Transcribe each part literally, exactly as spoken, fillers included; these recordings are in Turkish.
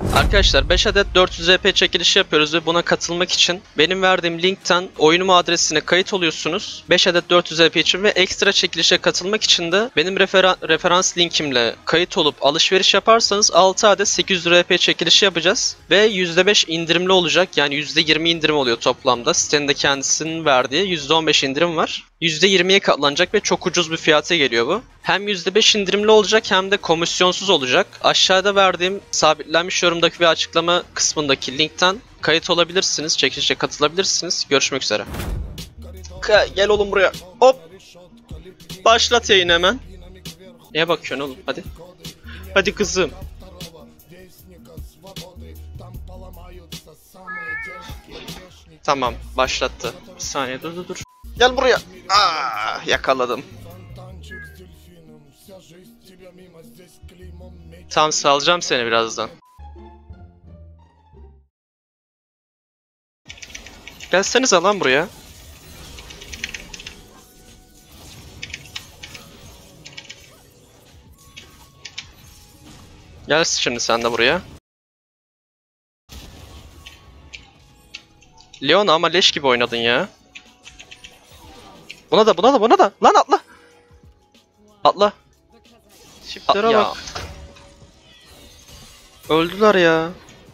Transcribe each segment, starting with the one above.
Arkadaşlar beş adet dört yüz E P çekilişi yapıyoruz ve buna katılmak için benim verdiğim linkten oyunum adresine kayıt oluyorsunuz. beş adet dört yüz E P için ve ekstra çekilişe katılmak için de benim referen referans linkimle kayıt olup alışveriş yaparsanız altı adet sekiz yüz E P çekilişi yapacağız. Ve yüzde beş indirimli olacak, yani yüzde yirmi indirim oluyor toplamda. Sitenin de kendisinin verdiği yüzde on beş indirim var. yüzde yirmiye katlanacak ve çok ucuz bir fiyata geliyor bu. Hem yüzde beş indirimli olacak hem de komisyonsuz olacak. Aşağıda verdiğim sabitlenmiş yorumdaki ve açıklama kısmındaki linkten kayıt olabilirsiniz. Çekilişe katılabilirsiniz. Görüşmek üzere. Ka gel oğlum buraya. Hop. Başlat yayını hemen. Neye bakıyorsun oğlum? Hadi. Hadi kızım. Tamam, başlattı. Bir saniye, dur dur dur. Gel buraya. Aa, yakaladım. Tam salacağım seni birazdan. Gelsenize lan buraya. Gel şimdi sen de buraya. Leona ama leş gibi oynadın ya. Buna da buna da buna da. Lan atla. Atla. Çiftlere bak. Öldüler ya.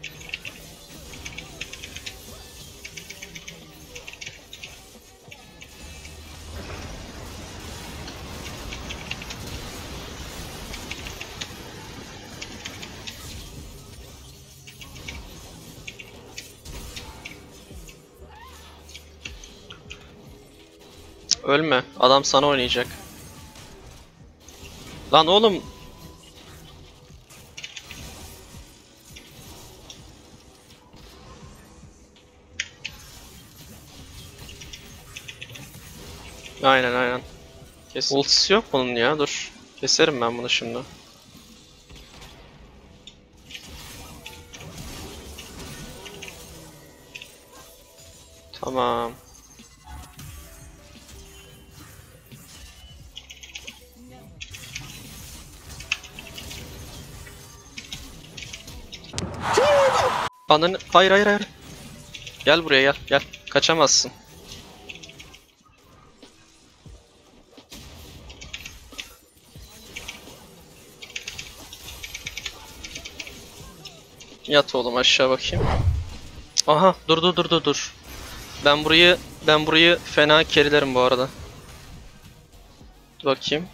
Ölme. Adam sana oynayacak. Lan oğlum. Aynen aynen. Kes. Ultisi yok bunun ya, dur. Keserim ben bunu şimdi. Tamam. Ananı... Hayır hayır hayır. Gel buraya gel gel. Kaçamazsın. Yat oğlum aşağı bakayım. Aha dur dur dur dur dur. Ben burayı ben burayı fena kerilerim bu arada. Dur bakayım.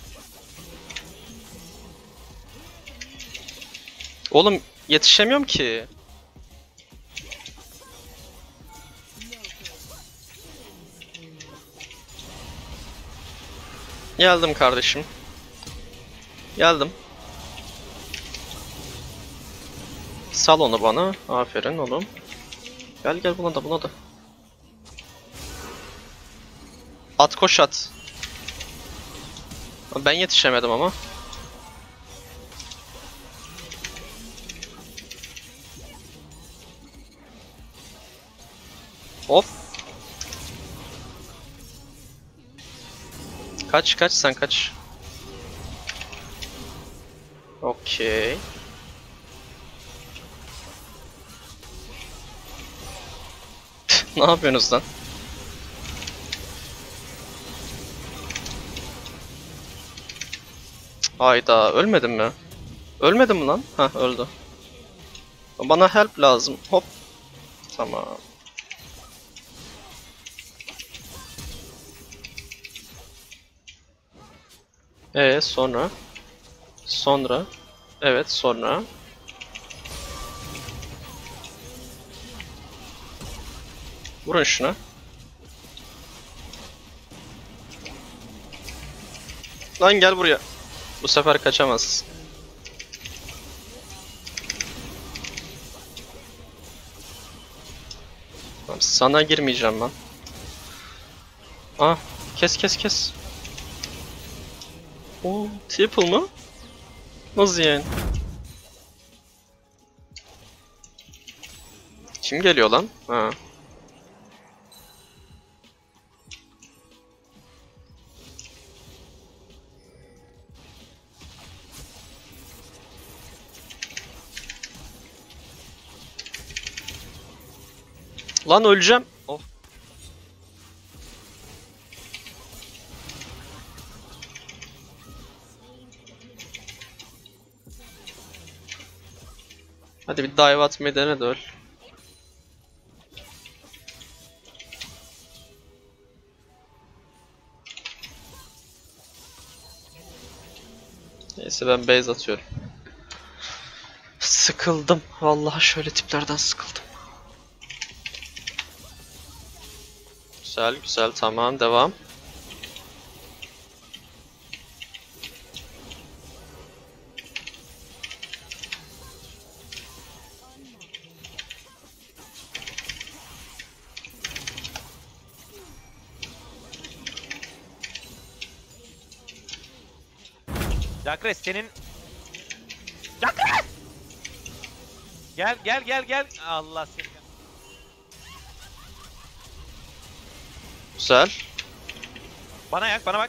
Oğlum yetişemiyorum ki. Geldim kardeşim. Geldim. Sal onu bana. Aferin oğlum. Gel gel buna da buna da. At koş at. Ben yetişemedim ama. Hop. Kaç kaç sen kaç. Okey. Ne yapıyorsunuz lan? Hayda, ölmedin mi? Ölmedin mi lan? Hah, öldü. Bana help lazım. Hop. Tamam. Ee sonra? Sonra? Evet sonra? Vurun şuna. Lan gel buraya. Bu sefer kaçamazsın. Sana girmeyeceğim ben. Ah, kes kes kes. Oo, triple mı? Nasıl yani? Kim geliyor lan? Ha. Lan öleceğim. Oh. Hadi bir dive atmayı dene de öl. Neyse ben base atıyorum. Sıkıldım. Vallahi şöyle tiplerden sıkıldım. Güzel güzel, tamam, devam. Jakres senin... Jakres! Gel gel gel gel. Allah seni. Güzel. Bana yak, bana bak.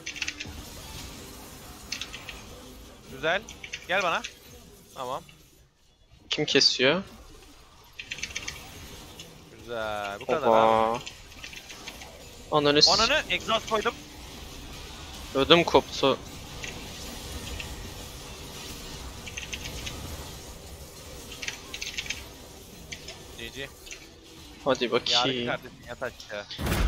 Güzel. Gel bana. Tamam. Kim kesiyor? Güzel. Bu kadar abi. Oba. Ananı s- Onanı egzoz koydum. ödüm koptu. G G. Hadi Yarın bakayım. kardeşim yat aşağı.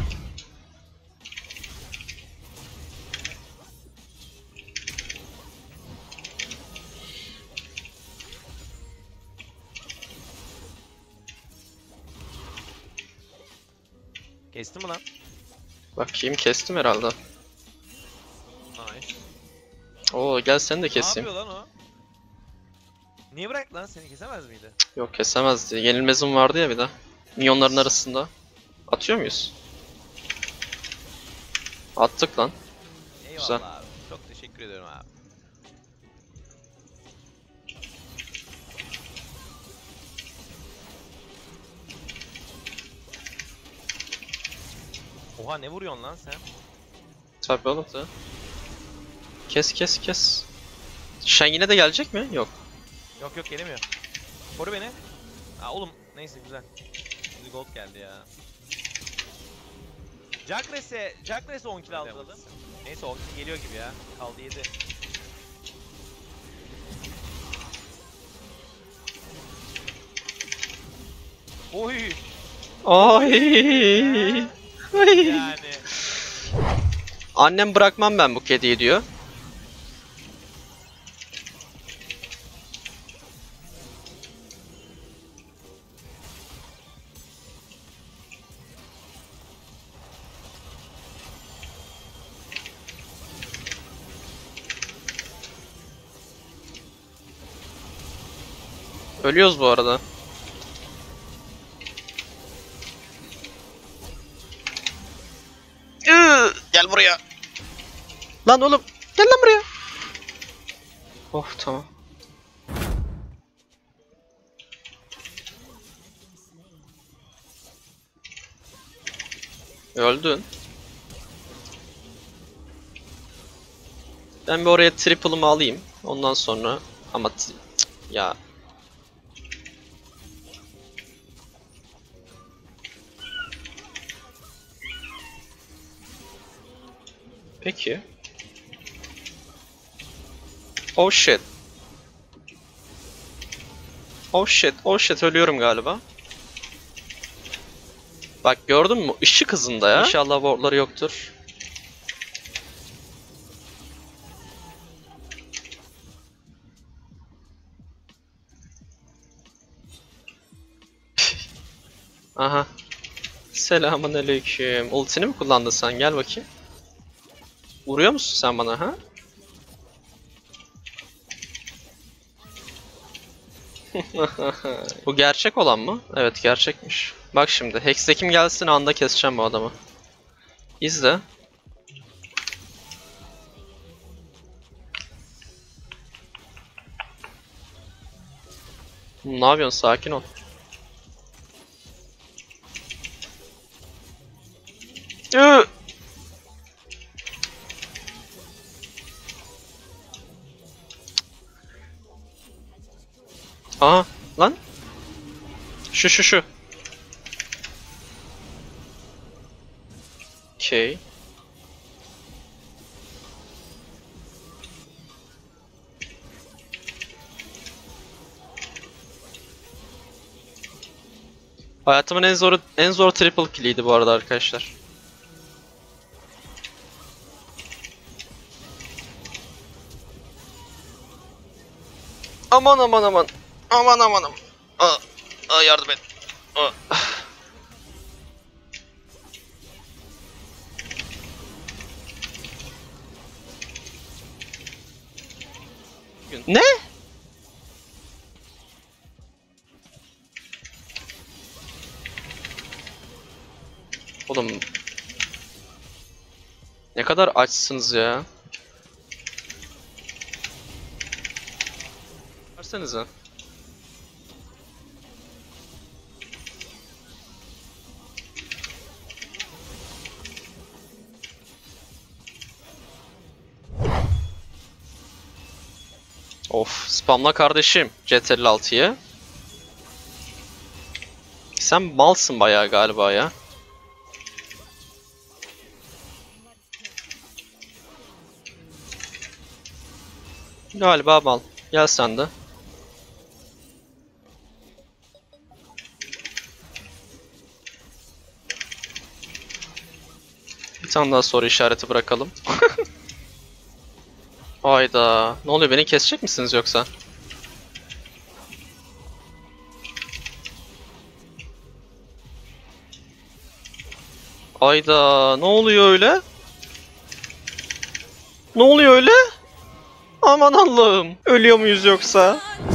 Kestin mi lan? Bakayım, kestim herhalde. Nice. Oo gel seni de Ne keseyim. yapıyor lan o? Niye bırak lan? Seni kesemez miydi? Yok, kesemezdi. Yenilmezim vardı ya bir de. Minyonların arasında. Atıyor muyuz? Attık lan. Eyvallah Güzel. abi. Çok teşekkür ediyorum abi. Oha ne vuruyorsun lan sen? Tabii oğlum da. Kes kes kes. Shen yine de gelecek mi? Yok. Yok yok gelemiyor. Koru beni. Aa oğlum neyse güzel. Şimdi gold geldi ya. Jakres'e, Jakres'e on kill aldıralım. Neyse on kill geliyor gibi ya. Kaldı yedi. Oy. Ay. Ay. Yani. Annem bırakmam ben bu kediyi diyor. Ölüyoruz bu arada. Iıı, gel buraya. Lan oğlum, gel lan buraya. Oh tamam. Öldün. Ben bir oraya triple'ımı alayım. Ondan sonra ama t- cık, ya. Peki. Oh shit. Oh shit, oh shit, ölüyorum galiba. Bak gördün mü? Işık hızında ya. İnşallah wardları yoktur. Aha. Selamun aleyküm. Ultini mi kullandın sen? Gel bakayım. Vuruyor musun sen bana ha? Bu gerçek olan mı? Evet, gerçekmiş. Bak şimdi Hextech'im gelsin, anda keseceğim bu adamı. İzle. Ne yapıyorsun? Sakin ol. Iı! Aha lan. Şu şu şu. Okey. Hayatımın en zor en zor triple kill'iydi bu arada arkadaşlar. Aman aman aman. Aman aman aman. Aa, aa yardım et. Aa. Ne? Oğlum. Ne kadar açsınız ya. Versenize. Of, spamla kardeşim C T elli altıyı. Sen malsın bayağı galiba ya. Galiba mal. Gel sen de. Bir tane daha soru işareti bırakalım. Hayda. Ne oluyor, beni kesecek misiniz yoksa? Hayda. Ne oluyor öyle? Ne oluyor öyle? Aman Allah'ım. Ölüyor muyuz yoksa?